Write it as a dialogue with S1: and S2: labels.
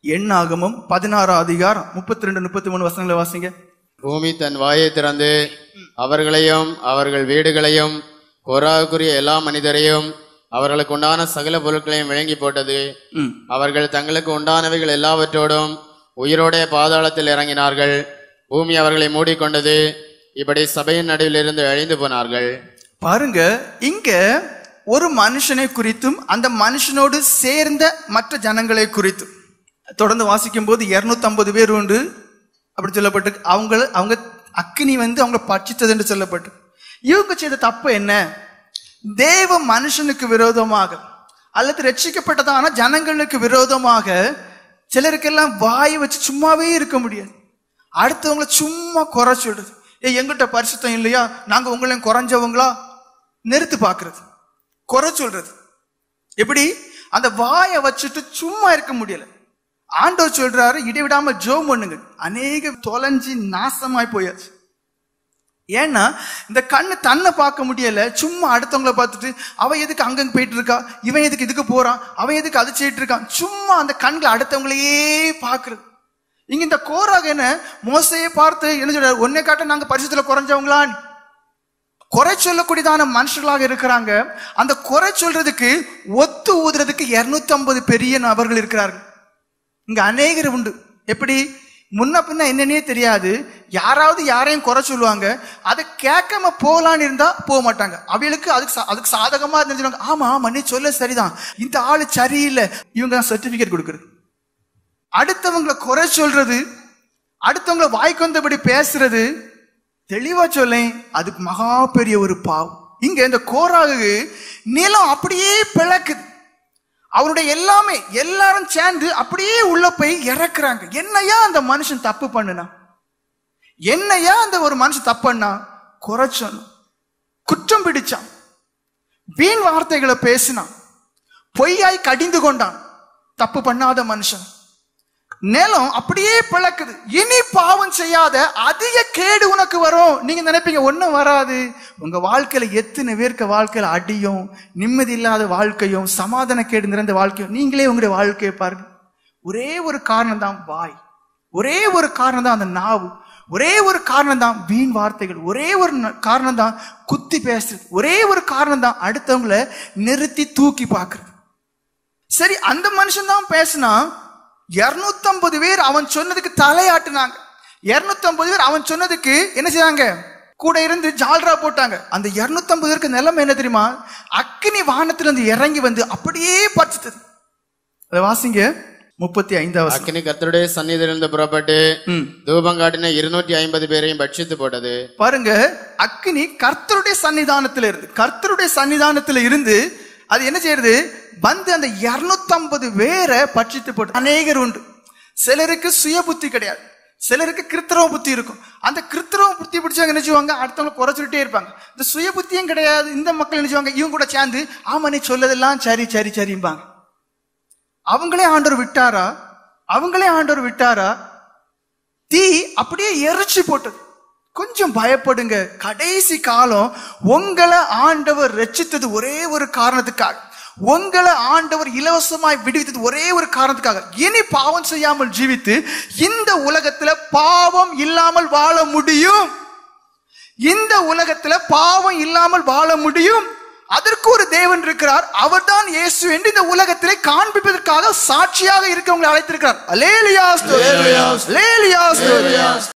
S1: எண்ணாகமம் 16:32-33 வசனங்களை வாசிங்க.
S2: பூமி தன் வாயை திறந்து அவர்களையும் அவர்கள் வீடுகளையும் கோராகுரிய எல்லா மனிதரையும் அவர்களுக்கு உண்டான சகல பொருட்களையும் விளங்கி போட்டது. அவர்கள் தங்களுக்கு உண்டானவைகள் எல்லாவற்றோடும் உயிரோட பாதாளத்தில் இறங்கினார்கள். பூமி அவர்களை மூடிக்கொண்டது. இப்படி சபையின் நடுவில் இருந்து அழிந்து போனார்கள்.
S1: பாருங்க, இங்க ஒரு மனுஷனை குறித்தும் அந்த மனுஷனோடு சேர்ந்த மற்ற ஜனங்களை குறித்தும் தொடர்ந்து வாசிக்கும் போது 250 பேர் உண்டு அப்படி சொல்லப்பட்டு அவங்க அக்கினி அவங்களை பட்சித்தது என்று சொல்லப்பட்டு. இவங்க செய்த தப்பு என்ன? தேவ மனுஷனுக்கு விரோதமாக அல்லது ரட்சிக்கப்பட்டதான ஜனங்களுக்கு விரோதமாக சிலருக்கெல்லாம் வாயை வச்சு சும்மாவே இருக்க முடியாது. அடுத்தவங்களை சும்மா குறை சொல்றது. எங்கிட்ட பரிசுத்தம் இல்லையா, நாங்க உங்களையும் குறைஞ்சவங்களா நிறுத்து பாக்குறது, குறை சொல்றது. எப்படி? அந்த வாயை வச்சுட்டு சும்மா இருக்க முடியல. ஆண்டவர் சொல்றாரு, இடைவிடாம ஜெபம் பண்ணுங்க. அநேக தொலைஞ்சி நாசமாய் போயாச்சு. ஏன்னா இந்த கண்ணு தன்னை பார்க்க முடியல, சும்மா அடுத்தவங்களை பார்த்துட்டு அவன் எதுக்கு அங்கங்க போயிட்டு இருக்கா, இவன் எதுக்கு இதுக்கு போறான், அவன் எதுக்கு அது செய்யிட்டு இருக்கான், சும்மா அந்த கண்களை அடுத்தவங்களையே பாக்குறது. இங்க இந்த கோராக என்ன, மோசையை பார்த்து என்ன சொல்றாரு, ஒன்னே காட்ட நாங்க பரிசுத்துல குறைஞ்சவங்களான் குறை சொல்லக்கூடியதான மனுஷர்களாக இருக்கிறாங்க. அந்த குறை சொல்றதுக்கு ஒத்து ஊதுறதுக்கு 250 பெரிய நபர்கள் இருக்கிறார்கள். இங்க அநேகர் உண்டு. எப்படி? முன்ன பின்ன என்னன்னே தெரியாது, யாராவது யாரையும் குறை சொல்லுவாங்க, அதை கேட்காம போகலான்னு இருந்தா போக மாட்டாங்க. அவளுக்கு அதுக்கு சாதகமா இருந்துச்சு, ஆமா ஆமா நீ சொல்ல சரிதான், இந்த ஆளு சரியில்லை, இவங்க சர்டிபிகேட் கொடுக்கறது. அடுத்தவங்களை குறை சொல்றது, அடுத்தவங்களை வாய்க்கு வந்தபடி பேசுறது, தெளிவா சொல்ல அதுக்கு மகா பெரிய ஒரு பாவம். இங்க இந்த கோராகு நிலம் அப்படியே பிளக்குது. அவருடைய எல்லாமே எல்லாரும் சேர்ந்து அப்படியே உள்ள போய் இறக்குறாங்க. என்னையா அந்த மனுஷன் தப்பு பண்ணுனா, என்னையா அந்த ஒரு மனுஷன் தப்பு பண்ணா, குறைச்சான், குற்றம் பிடிச்சான், வீண் வார்த்தைகளை பேசினான், பொய்யாய் கடிந்து கொண்டான். தப்பு பண்ணாத மனுஷன் நிலம் அப்படியே பிளக்குது. இனி பாவம் செய்யாத, அதிக கேடு உனக்கு வரும். நீங்க நினைப்பீங்க ஒன்னும் வராது. உங்க வாழ்க்கையில எத்தனை பேருக்கு வாழ்க்கையில அடியும், நிம்மதி இல்லாத வாழ்க்கையும், சமாதான கேடு நிறைந்த வாழ்க்கையும். நீங்களே உங்களுடைய வாழ்க்கையை பாருங்க. ஒரே ஒரு காரணம் தான் வாய், ஒரே ஒரு காரணம் தான் அந்த நாவு, ஒரே ஒரு காரணம் தான் வீண் வார்த்தைகள், ஒரே ஒரு காரணம் தான் குத்தி பேசுறது, ஒரே ஒரு காரணம் தான் அடுத்தவங்களை நிறுத்தி தூக்கி பாக்குறது. சரி, அந்த மனுஷன் தான் பேசினா 250 பேர் அவன் சொன்னதுக்கு தலையாட்டுனாங்க. 250 பேர் அவன் சொன்னதுக்கு என்ன செய்றாங்க, கூட இருந்து ஜால்ரா போட்டாங்க. அந்த 250 பேருக்கு நிலைமை என்ன தெரியுமா? அக்கினி வானத்திலிருந்து இறங்கி வந்து அப்படியே பறிச்சது. அதை வாசிங்க 35.
S2: அக்கினி கர்த்தருடைய சந்நிதியிலிருந்து புறப்பட்டு தூபம் காட்டின 250 பேரையும் பட்சித்து போட்டது. பாருங்க,
S1: அக்கினி கர்த்தருடைய சன்னிதானத்துல இருந்து அது என்ன செய்யறது, வந்து அந்த 250 பேரை பட்சித்து போட்டு. அநேகர் உண்டு. சிலருக்கு சுய புத்தி கிடையாது, சிலருக்கு கிருத்திரவ புத்தி இருக்கும். அந்த கிருத்திரவ புத்தி பிடிச்சவங்க என்ன செய்வாங்க, அடுத்தவங்களை குறை சொல்லிட்டே இருப்பாங்க. இந்த சுய புத்தியும் கிடையாது இந்த மக்கள் என்ன செய்வாங்க, இவங்க கூட சேர்ந்து ஆமா நீ சொல்லதெல்லாம் சரி சரி சரிம்பாங்க. அவங்களே ஆண்டவர் விட்டாரா? தீ அப்படியே எரிச்சு போட்டது. கொஞ்சம் பயப்படுங்க. கடைசி காலம் உங்களை ஆண்டவர் ரட்சித்தது ஒரே ஒரு காரணத்துக்காக, உங்களை ஆண்டவர் இலவசமாய் விடுவித்தது ஒரே ஒரு காரணத்துக்காக. இனி பாவம் செய்யாமல் ஜீவித்து இந்த உலகத்துல பாவம் இல்லாமல் வாழ முடியும். இந்த உலகத்துல பாவம் இல்லாமல் வாழ முடியும். அதற்கு ஒரு தேவன் இருக்கிறார். அவர் தான் இயேசு என்று இந்த உலகத்திலே காண்பிப்பதற்காக சாட்சியாக இருக்கவங்களை அழைத்திருக்கிறார். அல்லேலூயா.